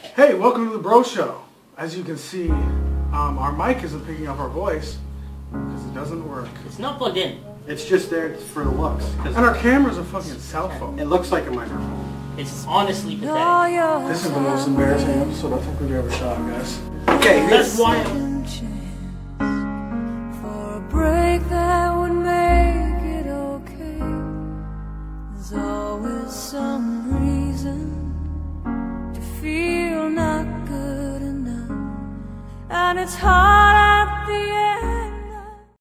Hey, welcome to the Bro Show. As you can see, our mic isn't picking up our voice because it doesn't work. It's not plugged in. It's just there for the looks. And our camera's a fucking cell phone. It looks like a microphone. It's honestly pathetic. This is the most embarrassing episode I think we've ever shot, guys. Okay, That's why. For a break that would make it okay. There's always some reason to feel not good enough, and it's hard at the end.